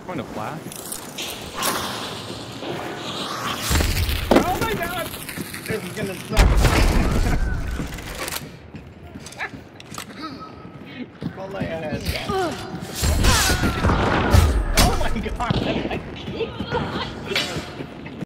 Point a flash. Oh my god! This is gonna suck. Pull my ass. Oh my god!